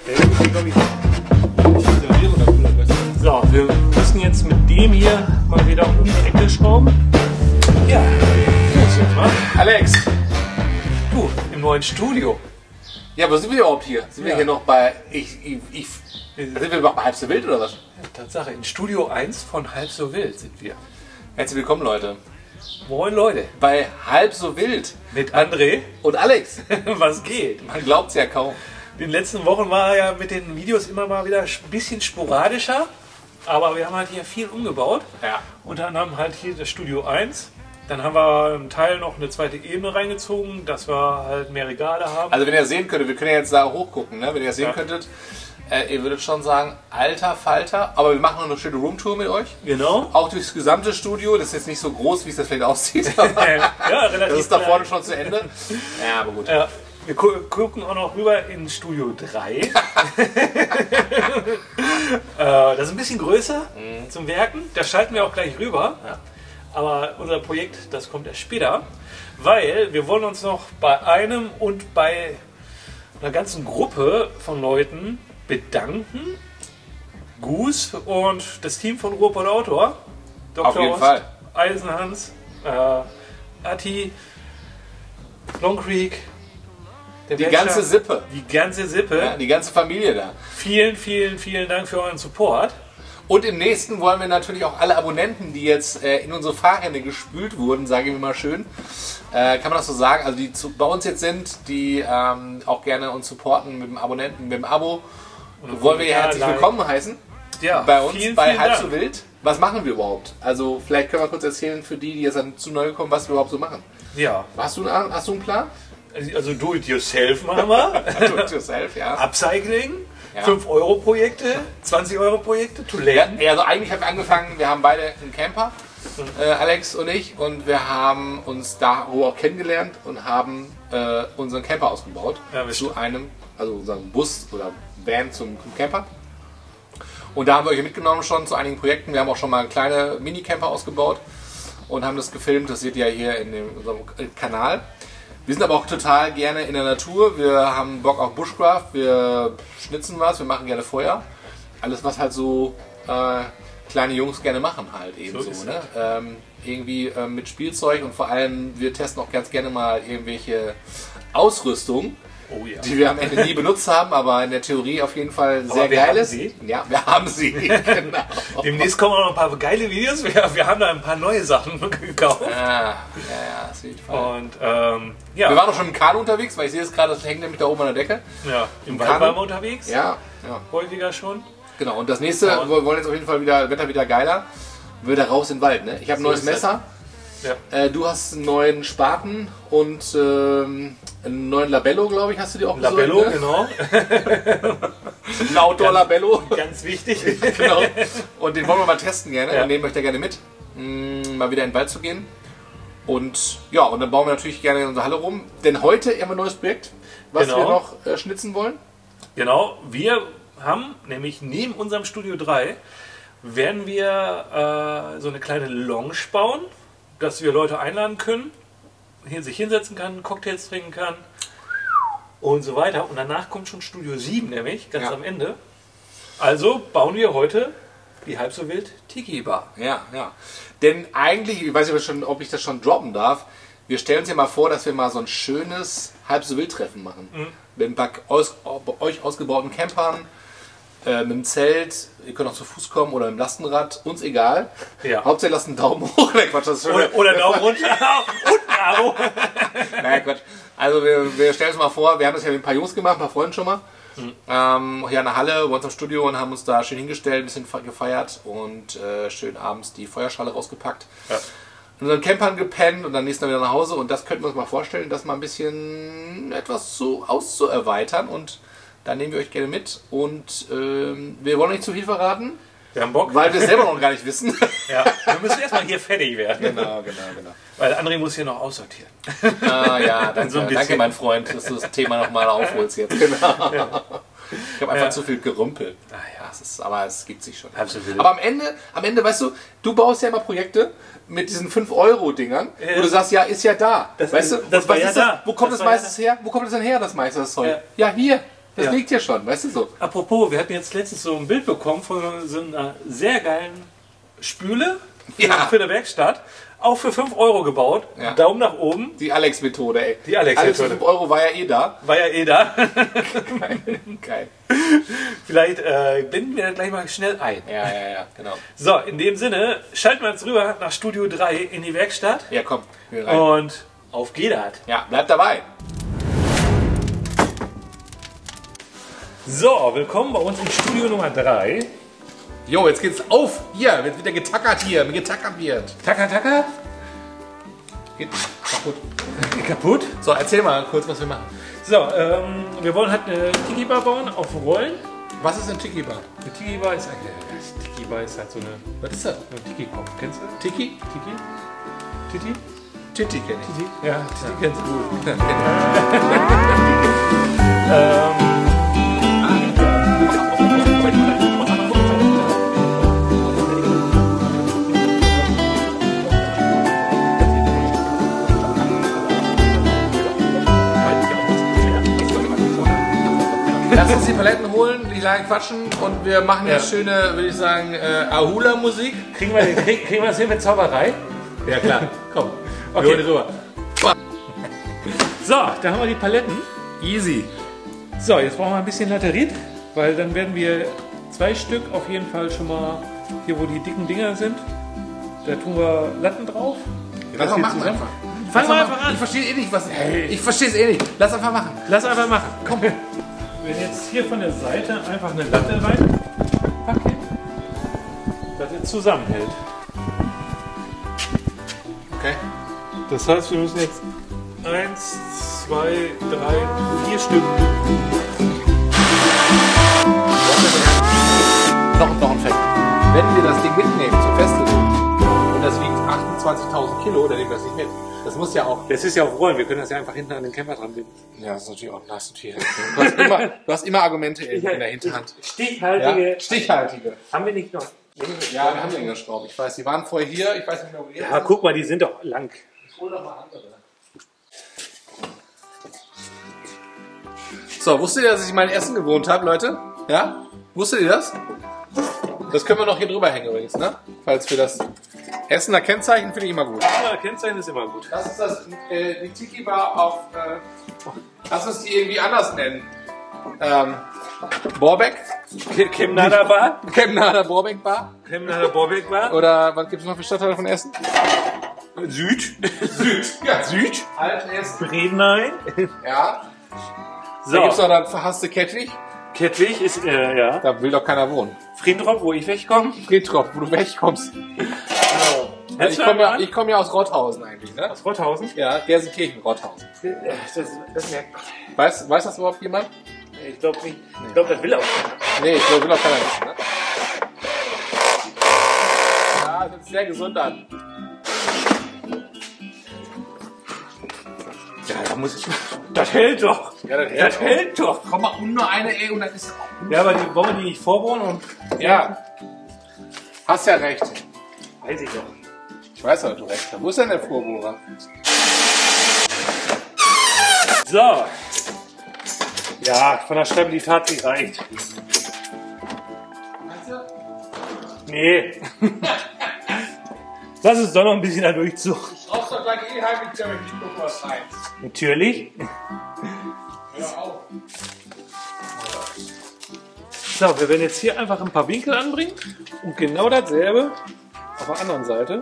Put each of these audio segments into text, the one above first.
So, wir müssen jetzt mit dem hier mal wieder um die Ecke schrauben. Ja, los jetzt mal. Alex, Du, im neuen Studio. ja, wo sind wir überhaupt hier? Sind wir hier noch bei. Sind wir noch bei Halb so wild oder was? Tatsache, in Studio 1 von Halb so wild sind wir. Herzlich willkommen, Leute. Moin Leute, Bei Halb so wild. mit André. Und Alex, Was geht? man glaubt's ja kaum. In den letzten Wochen war ja mit den Videos immer mal wieder ein bisschen sporadischer. Aber wir haben halt hier viel umgebaut. Ja. Unter anderem halt hier das Studio 1. Dann haben wir einen Teil noch eine zweite Ebene reingezogen, dass wir halt mehr Regale haben. Also, wenn ihr sehen könntet, wir können ja jetzt da hochgucken, ne? Wenn ihr das sehen könntet, ihr würdet schon sagen, alter Falter. Aber wir machen noch eine schöne Roomtour mit euch. Genau. Auch durchs gesamte Studio. Das ist jetzt nicht so groß, wie es das vielleicht aussieht. Aber Ja, relativ das ist da klein. vorne schon zu Ende. Ja, aber gut. Ja, wir gucken auch noch rüber in Studio 3. Das ist ein bisschen größer zum Werken. Da schalten wir auch gleich rüber. Ja. Aber unser Projekt, das kommt erst später. Weil wir wollen uns noch bei einem und bei einer ganzen Gruppe von Leuten bedanken. Goose und das Team von Ruhrpott Outdoor. Dr. Auf jeden Ost, Fall. Eisenhans, Atti, Long Creek. Der Die Werkstatt, ganze Sippe. Die ganze Sippe. Ja, die ganze Familie da. Vielen, vielen, vielen Dank für euren Support. Und im nächsten wollen wir natürlich auch alle Abonnenten, die jetzt in unsere Fahrhände gespült wurden, sage ich mir mal schön, kann man das so sagen, also die bei uns jetzt sind, die auch gerne uns supporten mit dem Abonnenten, mit dem Abo, wollen wir hier herzlich willkommen heißen Ja, bei uns, vielen, bei vielen Halb Dank. so wild. Was machen wir überhaupt? Also vielleicht können wir kurz erzählen für die, die jetzt dann zu neu kommen, was wir überhaupt so machen. Ja, Hast du einen Plan? also Do-it-yourself machen wir. Do it yourself, ja. Upcycling, Ja. 5-Euro-Projekte, 20-Euro-Projekte, Ja, Toiletten. also eigentlich haben wir angefangen, wir haben beide einen Camper, Alex und ich, und wir haben uns da auch kennengelernt und haben unseren Camper ausgebaut. Ja, wir Zu einem, also unseren Bus oder Van zum Camper. Und da haben wir euch mitgenommen schon zu einigen Projekten. Wir haben auch schon mal kleine Mini-Camper ausgebaut und haben das gefilmt. Das seht ihr ja hier in unserem Kanal. Wir sind aber auch total gerne in der Natur. Wir haben Bock auf Bushcraft. Wir schnitzen was, wir machen gerne Feuer. Alles, was halt so kleine Jungs gerne machen halt eben So so. ist Ne? Irgendwie mit Spielzeug und vor allem, wir testen auch ganz gerne mal irgendwelche Ausrüstung, Oh ja. die wir am Ende nie benutzt haben, aber in der Theorie auf jeden Fall sehr wir geil haben ist. sie. Ja, wir haben sie. Genau. Demnächst kommen auch noch ein paar geile Videos. Wir haben da ein paar neue Sachen gekauft. Ja, auf jeden Fall. Und Wir waren auch schon im Kanu unterwegs, weil ich sehe es gerade, das hängt nämlich da oben an der Decke. ja, im Kanu. Wald waren wir unterwegs. Ja. Häufiger schon. Genau, und das nächste, wir wollen jetzt auf jeden Fall wieder, Wetter wieder geiler, wieder raus in den Wald. Ne? Ich habe ein neues ist es. Messer, Ja. du hast einen neuen Spaten und einen neuen Labello, glaube ich, hast du dir auch Labello, besorgt, ne? genau. Ein Outdoor-Labello. Ganz wichtig. Genau. Und den wollen wir mal testen gerne Ja. und nehmen euch da gerne mit, mal wieder in den Wald zu gehen. Und ja, und dann bauen wir natürlich gerne in unserer Halle rum. Denn heute haben wir ein neues Projekt, was Genau. wir noch schnitzen wollen. Genau, wir haben nämlich neben unserem Studio 3 werden wir so eine kleine Lounge bauen, dass wir Leute einladen können, hier sich hinsetzen kann, Cocktails trinken kann und so weiter. Und danach kommt schon Studio 7 nämlich, ganz Ja. am Ende. Also bauen wir heute die halb so wild Tiki Bar. Ja. Denn eigentlich, ich weiß nicht, ob ich das schon droppen darf, wir stellen uns ja mal vor, dass wir mal so ein schönes Halb-so-wild-Treffen machen. Mit ein paar euch ausgebauten Campern, mit dem Zelt, ihr könnt auch zu Fuß kommen oder im Lastenrad, uns egal. Ja. Hauptsache lasst einen Daumen hoch. Nein, Quatsch, das ist schön. Oder Daumen runter und ein Abo. Nein, Quatsch. Also wir stellen uns mal vor, wir haben das ja mit ein paar Jungs gemacht, ein paar Freunden schon mal. Hier in der Halle, bei uns im Studio, und haben uns da schön hingestellt, ein bisschen gefeiert und schön abends die Feuerschale rausgepackt. Ja. In unseren Campern gepennt und dann nächsten Tag wieder nach Hause. Und das könnten wir uns mal vorstellen, das mal ein bisschen etwas auszuerweitern. Und da nehmen wir euch gerne mit. Und wir wollen nicht zu viel verraten, Wir haben Bock. weil wir es selber noch gar nicht wissen. Ja, wir müssen erstmal hier fertig werden. Genau. Weil André muss hier noch aussortieren. Ja, danke, So ein bisschen. danke mein Freund, dass du das Thema nochmal aufholst jetzt. Genau. Ich habe einfach zu viel gerümpelt. Ah ja. Aber es gibt sich schon. Halb so wild. Aber am Ende, weißt du baust ja immer Projekte mit diesen 5-Euro-Dingern, wo du sagst, ja, ist ja da. Das weißt ist- du, das und war was ja ist das? da. Wo kommt Das das war ja meistens her? Wo kommt das denn her, das meiste, das Zeug? Ja. Ja, hier. Das liegt ja schon, weißt du so. Apropos, wir hatten jetzt letztens so ein Bild bekommen von so einer sehr geilen Spüle für eine Werkstatt. Auch für 5 Euro gebaut. Ja. Daumen nach oben. Die Alex-Methode, ey. Die Alex-Methode. Alles für 5 Euro war ja eh da. War ja eh da. Geil. Vielleicht binden wir gleich mal schnell ein. Ja, genau. So, in dem Sinne, schalten wir uns rüber nach Studio 3 in die Werkstatt. Ja, komm. Wir rein. Und auf geht das. Ja, bleib dabei. So, willkommen bei uns im Studio Nummer 3. Jo, jetzt geht's auf. Hier, wird wieder getackert hier. Getackert wird. Tacker. Geht kaputt. Kaputt. So, erzähl mal kurz, was wir machen. So, wir wollen halt eine Tiki-Bar bauen auf Rollen. Was ist ein Tiki-Bar? Eine Tiki-Bar ist eigentlich... Tiki-Bar ist halt so eine... Was ist das? Eine Tiki-Kopf. Kennst du? Tiki? Titi? Titi kenn ich. Titi? Ja, Titi kennst du gut. Lass uns die Paletten holen, die lange quatschen und wir machen jetzt schöne, würde ich sagen, Ahula-Musik. Kriegen wir das hin mit Zauberei? Ja klar, komm. Okay. Wir holen rüber. So, da haben wir die Paletten. Easy. So, jetzt brauchen wir ein bisschen Laterit, weil dann werden wir 2 Stück auf jeden Fall schon mal, hier wo die dicken Dinger sind, da tun wir Latten drauf. Lass mal machen einfach. Fangen wir einfach an. Ich verstehe eh nicht, was... Ich verstehe es eh nicht. Lass einfach machen. Lass einfach machen. Komm. Wenn jetzt hier von der Seite einfach eine Latte reinpacken, dass er zusammenhält. Okay. Das heißt, wir müssen jetzt 1, 2, 3, 4 Stück. Noch ein Fact. Wenn wir das Ding mitnehmen zum Festival und das wiegt 28.000 Kilo, dann nehmen wir das nicht mit. Das muss ja auch... Das ist ja auf Rollen, wir können das ja einfach hinten an den Camper dran binden. Ja, das ist natürlich auch nass und hier. Du hast immer Argumente in der Hinterhand. Stichhaltige. Ja? Stichhaltige. Haben wir nicht noch? Ja, wir haben längere Schrauben. Ich weiß, die waren vorher hier. Ich weiß nicht mehr, wo die Ja, guck mal, die sind doch lang. Ich hol doch mal andere. So, wusstet ihr, dass ich mein Essen gewohnt habe, Leute? Ja? Wusstet ihr das? Das können wir noch hier drüber hängen übrigens, ne? Falls wir das Essener Kennzeichen finde ich immer gut. Ja, Kennzeichen ist immer gut. Das ist die Tiki-Bar auf... lass uns die irgendwie anders nennen. Borbeck? Chemnader Bar? Chemnader Borbeck Bar? Chemnader Borbeck Bar? Oder was gibt es noch für Stadtteile von Essen? Süd? Süd. Ja, Süd? Alt-Essen. Bredenhain? Ja. So. Da gibt es noch das verhasste Kettwig. Kettwig ist, ja. Da will doch keiner wohnen. Friedrop, wo ich wegkomme? Friedrop, wo du wegkommst. Genau. Ich komm ja aus Rotthausen eigentlich, ne? Aus Rotthausen? Ja, Gelsenkirchen, Rotthausen. Das merkt man. Weiß das überhaupt jemand? Ich glaube nicht. Ich glaube, das will auch keiner. Nee, ich glaube, will auch keiner wissen, ne? Ja, das hört sich sehr gesund an. Ja, da muss ich. Das hält doch. Ja, Das hält doch. Komm mal, nur eine, ey, und dann ist auch. Ja, aber wollen wir die nicht vorbauen? Und Ja. Hast ja recht. weiß ich doch. Ich weiß ja, du recht hast. Wo ist denn der Vorbohrer? So. Ja, von der Stabilität die reicht. Meinst du? Nee. Lass uns doch noch ein bisschen da durchzug. Brauchst doch gleich eh heimlich, wenn ich guck was rein. Natürlich. Hör auf. So, wir werden jetzt hier einfach ein paar Winkel anbringen und genau dasselbe auf der anderen Seite.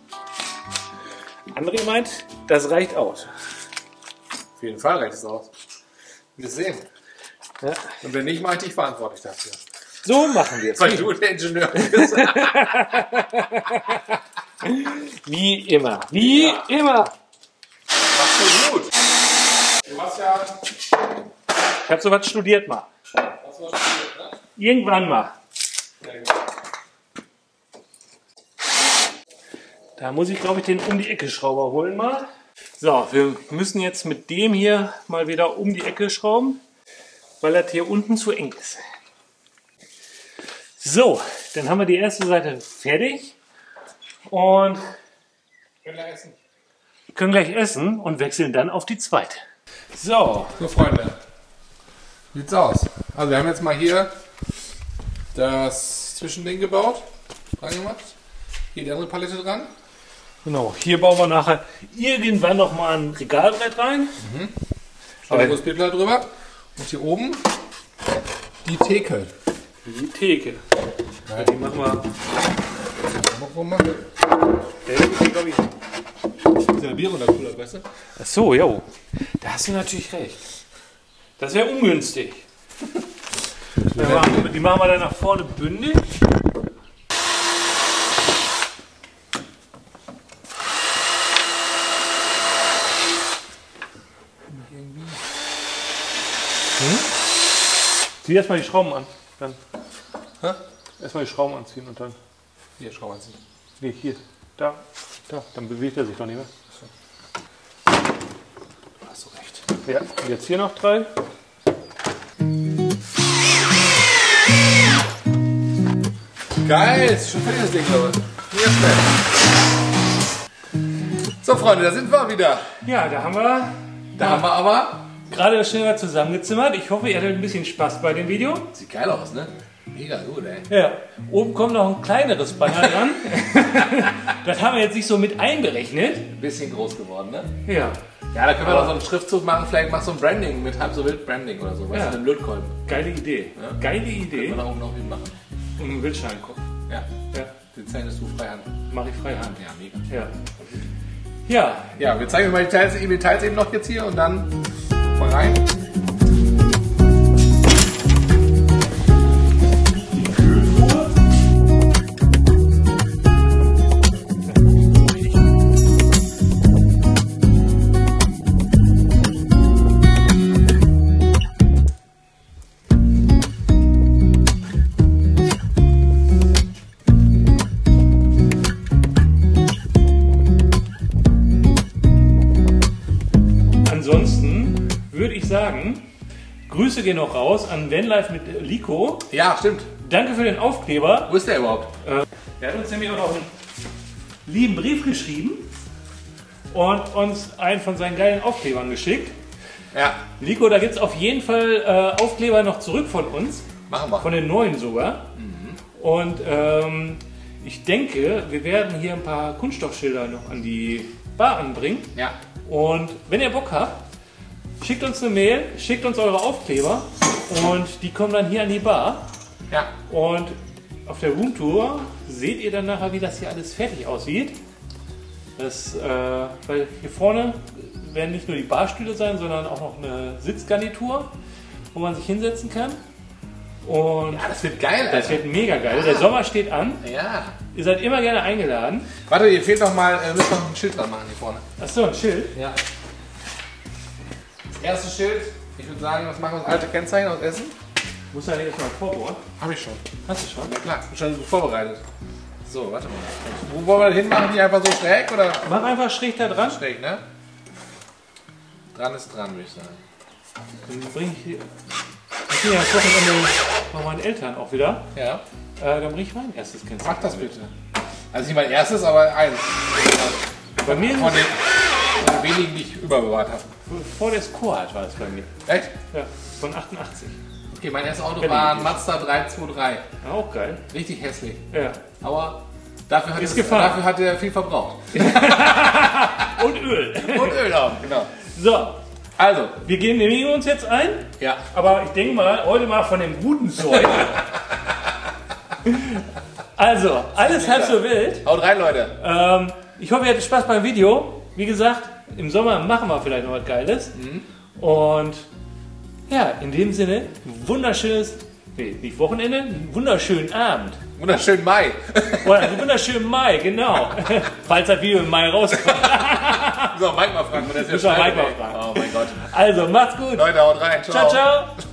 André meint, das reicht aus. Auf jeden Fall reicht es aus. Wir sehen. Ja. Und wenn nicht, mache ich dich verantwortlich dafür. So machen wir es. Weil du der Ingenieur bist. Wie immer. Wie immer. Machst du gut. Du hast ja... Ich habe sowas studiert mal. Hast du was studiert, ne? Irgendwann mal. Ja, genau. Da muss ich, glaube ich, den um die Ecke Schrauber holen mal. So, wir müssen jetzt mit dem hier mal wieder um die Ecke schrauben, weil das hier unten zu eng ist. So, dann haben wir die erste Seite fertig und können gleich essen und wechseln dann auf die zweite. So, So, Freunde. Sieht's aus. Also wir haben jetzt mal hier das Zwischending gebaut, dran gemacht. Hier die andere Palette dran. Genau, hier bauen wir nachher irgendwann noch mal ein Regalbrett rein. Stellen wir USB-Platte drüber. Und hier oben die Theke. Die Theke. Ja, die machen wir. Glaube ich. Ist ja Bier runterkullert, weißt du? Ach so, jo. Da hast du natürlich recht. Das wäre ungünstig. Die machen wir dann nach vorne bündig. Zieh erstmal die Schrauben an. Dann. Erstmal die Schrauben anziehen und dann. Hier, Schrauben anziehen. Nee, hier. Da. Dann bewegt er sich doch nicht mehr. Da hast du recht. Ja, und jetzt hier noch 3. Geil, ist schon fertig das Ding, glaube ich. Mega schnell. So, Freunde, da sind wir wieder. Ja, da haben wir aber. gerade schneller zusammengezimmert. Ich hoffe, ihr hattet ein bisschen Spaß bei dem Video. Sieht geil aus, ne? Mega gut, ey. Ja, oben kommt noch ein kleineres Banner dran. Das haben wir jetzt nicht so mit einberechnet. Ein bisschen groß geworden, ne? Ja. Ja, da können wir noch so einen Schriftzug machen. Vielleicht machst du ein Branding mit halb so wild Branding oder so. Weißt du, einen Lötkolben. Geile Idee. Ja. Geile Idee. Können wir da oben noch mitmachen. Und einen Wildscheinkopf. Ja. Ja. Den zeichnest du freihand. Mache ich freihand. Ja, mega. Ja. Ja. Ja, wir zeigen euch mal die Details eben noch jetzt hier und dann mal rein. Ansonsten würde ich sagen, Grüße gehen noch raus an Vanlife mit Lico. Ja, stimmt. Danke für den Aufkleber. Wo ist der überhaupt? Er hat uns nämlich auch noch einen lieben Brief geschrieben und uns einen von seinen geilen Aufklebern geschickt. Ja, Lico, da gibt es auf jeden Fall Aufkleber noch zurück von uns. machen wir. Von den neuen sogar. Und ich denke, wir werden hier ein paar Kunststoffschilder noch an die Bar anbringen. Ja. Und wenn ihr Bock habt, schickt uns eine Mail, schickt uns eure Aufkleber und die kommen dann hier an die Bar. Ja. Und auf der Roomtour seht ihr dann nachher, wie das hier alles fertig aussieht. Das, weil hier vorne werden nicht nur die Barstühle sein, sondern auch noch eine Sitzgarnitur, wo man sich hinsetzen kann. Und Ja, das wird geil, das wird mega geil. Der Sommer steht an. Ja. Ihr seid immer gerne eingeladen. Warte, hier fehlt noch mal, müssen wir noch ein Schild dran machen hier vorne. Achso, ein Schild. Ja. Das erste Schild, ich würde sagen, was machen wir? Das alte Kennzeichen aus Essen? Muss ja nicht erstmal vorbohren. Habe ich schon. Hast du schon? Ja klar, schon gut vorbereitet. So, warte mal. Wo wollen wir das hinmachen? Die einfach so schräg oder? Mach einfach schräg da dran. Schräg, ne? Dran ist dran, würde ich sagen. Dann bring ich hier. Ich bin ja das Wochenende bei meinen Eltern auch wieder. Ja. Dann bringe ich mein erstes Kennzeichen. Mach das bitte. Also nicht mein erstes, aber eins. Bei mir Von den wenigen, die ich überbewahrt habe. vor der Squad war es bei mir. Echt? Ja, von 88. Okay, mein erstes Auto war ein Mazda 323. Auch geil. Richtig hässlich. Ja. Aber dafür Ist gefahren. dafür hat er viel verbraucht. Und Öl. Und Öl auch, genau. So, Also, wir genehmigen uns jetzt ein. ja. Aber ich denke mal, heute mal von dem guten Zeug. Also, alles halb so wild. Haut rein, Leute. Ich hoffe, ihr hattet Spaß beim Video. Wie gesagt, im Sommer machen wir vielleicht noch was Geiles. Und ja, in dem Sinne, wunderschönes, nee, nicht Wochenende, einen wunderschönen Abend. Wunderschönen Mai. Oder einen wunderschönen Mai, genau. Falls das Video im Mai rauskommt. So, Mike mal fragen, wenn das Müssen wir Mike mal fragen. Oh mein Gott. Also, macht's gut. Leute, haut rein. Ciao, ciao.